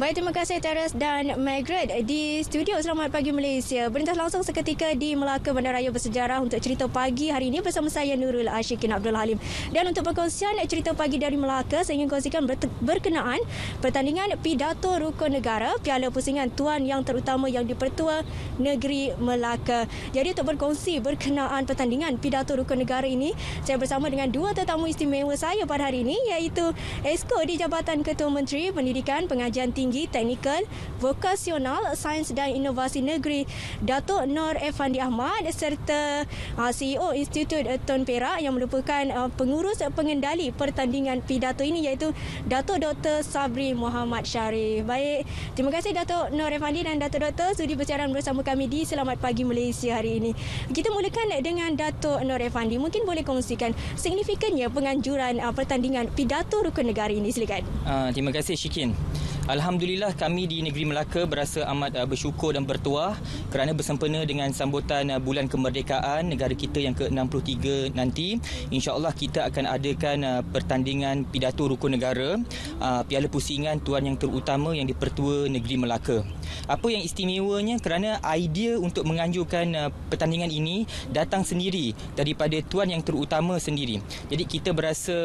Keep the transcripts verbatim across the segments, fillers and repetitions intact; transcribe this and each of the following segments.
Baik, terima kasih Teres dan Margaret di studio Selamat Pagi Malaysia. Berlintas langsung seketika di Melaka Bandaraya Bersejarah untuk cerita pagi hari ini bersama saya Nurul Ashikin Abdul Halim. Dan untuk perkongsian cerita pagi dari Melaka, saya ingin kongsikan berkenaan pertandingan pidato rukun negara Piala Pusingan Tuan Yang Terutama yang di-Pertua Negeri Melaka. Jadi untuk berkongsi berkenaan pertandingan pidato rukun negara ini, saya bersama dengan dua tetamu istimewa saya pada hari ini, iaitu Esko di Jabatan Ketua Menteri Pendidikan, Pengajian Tinggi, Teknikal, Vokasional, Sains dan Inovasi Negeri, Datuk Nor Effandi Ahmad, serta uh, C E O Institut Tun Perak yang merupakan uh, pengurus pengendali pertandingan pidato ini, iaitu Datuk Doktor Sabri Muhammad Sharif. Baik, terima kasih Datuk Nor Effandi dan Datuk Doktor sudi bersiaran bersama kami di Selamat Pagi Malaysia hari ini. Kita mulakan dengan Datuk Nor Effandi. Mungkin boleh kongsikan signifikannya penganjuran uh, pertandingan pidato rukun negara ini, silakan. Uh, terima kasih Syikin. Alhamdulillah, kami di negeri Melaka berasa amat uh, bersyukur dan bertuah kerana bersempena dengan sambutan uh, bulan kemerdekaan negara kita yang ke enam puluh tiga nanti. InsyaAllah kita akan adakan uh, pertandingan pidato rukun negara uh, Piala Pusingan Tuan Yang Terutama yang di-Pertua Negeri Melaka. Apa yang istimewanya kerana idea untuk menganjurkan uh, pertandingan ini datang sendiri daripada Tuan Yang Terutama sendiri. Jadi kita berasa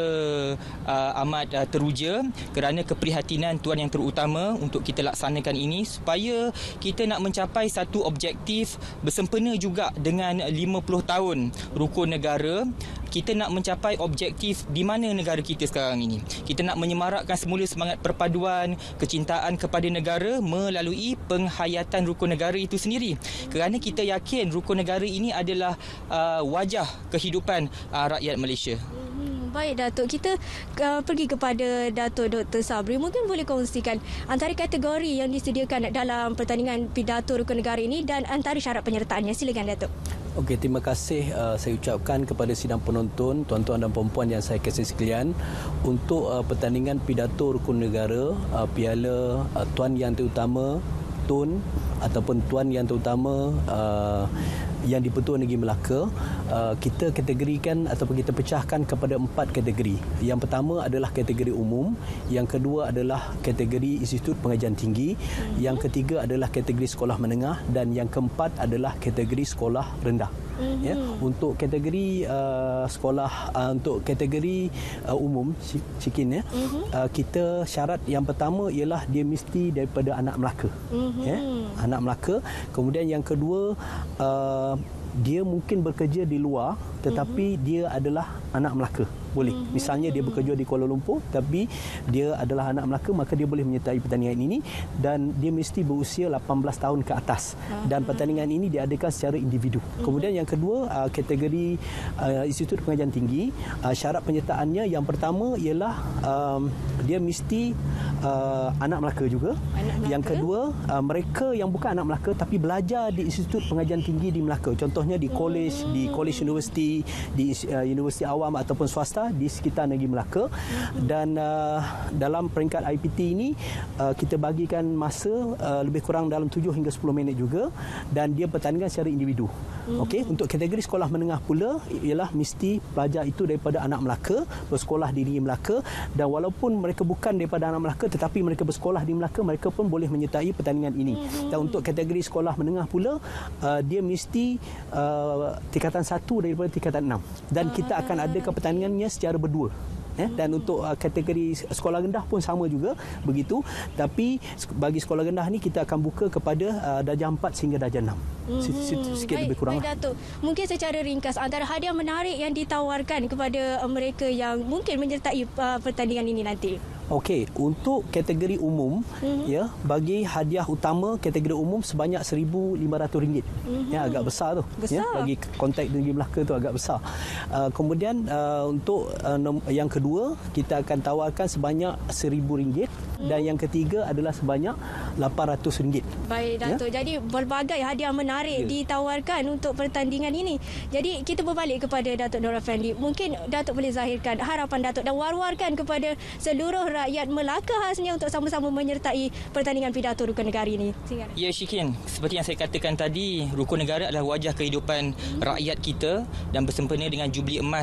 uh, amat uh, teruja kerana keprihatinan Tuan Yang Terutama utama untuk kita laksanakan ini supaya kita nak mencapai satu objektif bersempena juga dengan lima puluh tahun rukun negara. Kita nak mencapai objektif di mana negara kita sekarang ini. Kita nak menyemarakkan semula semangat perpaduan, kecintaan kepada negara melalui penghayatan rukun negara itu sendiri. Kerana kita yakin rukun negara ini adalah uh, wajah kehidupan uh, rakyat Malaysia. Baik Datuk, kita uh, pergi kepada Datuk Doktor Sabri. Mungkin boleh kongsikan antara kategori yang disediakan dalam pertandingan pidato rukun negara ini dan antara syarat penyertaannya. Silakan Datuk. Okey, terima kasih uh, saya ucapkan kepada sidang penonton, tuan-tuan dan puan-puan yang saya kasih sekalian, untuk uh, pertandingan pidato rukun negara uh, Piala uh, Tuan Yang Terutama Tun ataupun Tuan Yang Terutama uh, yang di-Pertua Negeri Melaka. Uh, kita kategorikan ataupun kita pecahkan kepada empat kategori. Yang pertama adalah kategori umum, yang kedua adalah kategori Institut Pengajian Tinggi, mm-hmm. yang ketiga adalah kategori sekolah menengah dan yang keempat adalah kategori sekolah rendah. Mm-hmm. Ya, untuk kategori uh, sekolah uh, untuk kategori uh, umum Syikin, ya, mm-hmm. uh, kita syarat yang pertama ialah dia mesti daripada anak Melaka. Mm-hmm. Ya, anak Melaka. Kemudian yang kedua, uh, dia mungkin bekerja di luar tetapi mm-hmm. dia adalah anak Melaka. Boleh. Mm-hmm. Misalnya dia bekerja di Kuala Lumpur tapi dia adalah anak Melaka, maka dia boleh menyertai pertandingan ini dan dia mesti berusia lapan belas tahun ke atas. Uh-huh. Dan pertandingan ini diadakan secara individu. Mm-hmm. Kemudian yang kedua, uh, kategori uh, Institut Pengajian Tinggi, uh, syarat penyertaannya yang pertama ialah um, dia mesti uh, anak Melaka juga. Anak Melaka. Yang kedua, uh, mereka yang bukan anak Melaka tapi belajar di Institut Pengajian Tinggi di Melaka. Contohnya di kolej, mm-hmm. di kolej universiti, di uh, universiti awam ataupun swasta di sekitar negeri Melaka. Dan uh, dalam peringkat I P T ini uh, kita bagikan masa uh, lebih kurang dalam tujuh hingga sepuluh minit juga dan dia pertandingan secara individu. Mm-hmm. Okey, untuk kategori sekolah menengah pula ialah mesti pelajar itu daripada anak Melaka, bersekolah di negeri Melaka, dan walaupun mereka bukan daripada anak Melaka tetapi mereka bersekolah di Melaka, mereka pun boleh menyertai pertandingan ini. Mm-hmm. Dan untuk kategori sekolah menengah pula uh, dia mesti uh, tingkatan satu daripada tingkatan enam dan kita akan adakan pertandingannya secara berdua. Eh, dan untuk uh, kategori sekolah rendah pun sama juga begitu, tapi bagi sekolah rendah ni kita akan buka kepada uh, darjah empat sehingga darjah enam. Mm-hmm. Sikit baik, lebih kurang. Baik Datuk, mungkin secara ringkas antara hadiah menarik yang ditawarkan kepada uh, mereka yang mungkin menyertai uh, pertandingan ini nanti. Okey, untuk kategori umum, mm-hmm. ya, bagi hadiah utama kategori umum sebanyak seribu lima ratus ringgit. Mm-hmm. Ya, agak besar tu. Besar. Ya, bagi konteks negeri Melaka tu agak besar. Uh, kemudian uh, untuk uh, yang kedua, kita akan tawarkan sebanyak seribu ringgit. Mm. Dan yang ketiga adalah sebanyak lapan ratus ringgit. Baik Datuk, ya? Jadi berbagai hadiah menarik ya. ditawarkan untuk pertandingan ini. Jadi kita berbalik kepada Datuk Nor Effandi. Mungkin Datuk boleh zahirkan harapan Datuk dan war-warkan kepada seluruh rakyat Melaka khasnya untuk sama-sama menyertai pertandingan pidato rukun negara ini. Silakan. Ya Syikin, seperti yang saya katakan tadi, rukun negara adalah wajah kehidupan hmm. rakyat kita dan bersempena dengan Jubli Emas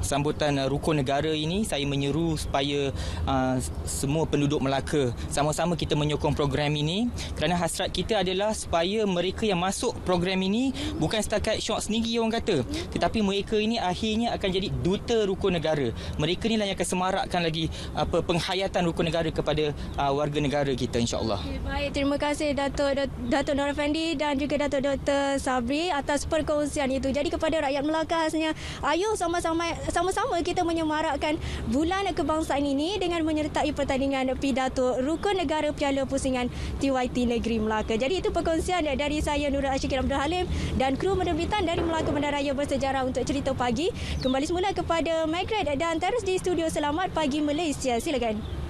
sambutan uh, rukun negara ini, saya menyeru supaya uh, semua penduduk Melaka sama-sama kita menyokong program ini, kerana hasrat kita adalah supaya mereka yang masuk program ini bukan setakat syok sendiri orang kata, tetapi mereka ini akhirnya akan jadi duta rukun negara. Mereka ni lah yang akan semarakkan lagi apa penghayatan rukun negara kepada uh, warga negara kita, insya-Allah. Okay, baik, terima kasih Datuk Datuk Nur Effendi dan juga Datuk Doktor Sabri atas perkongsian itu. Jadi kepada rakyat Melaka khasnya, ayo sama-sama sama-sama kita menyemarakkan bulan kebangsaan ini dengan menyertai pertandingan pidato Rukun Negara Piala Pusingan T Y T Negeri Melaka. Jadi itu perkongsian dari saya Nurul Ashikin Abdul Halim dan kru penerbitan dari Melaka Bandaraya Bersejarah untuk Cerita Pagi. Kembali semula kepada Margaret dan terus di studio. Selamat pagi Malaysia. Silakan.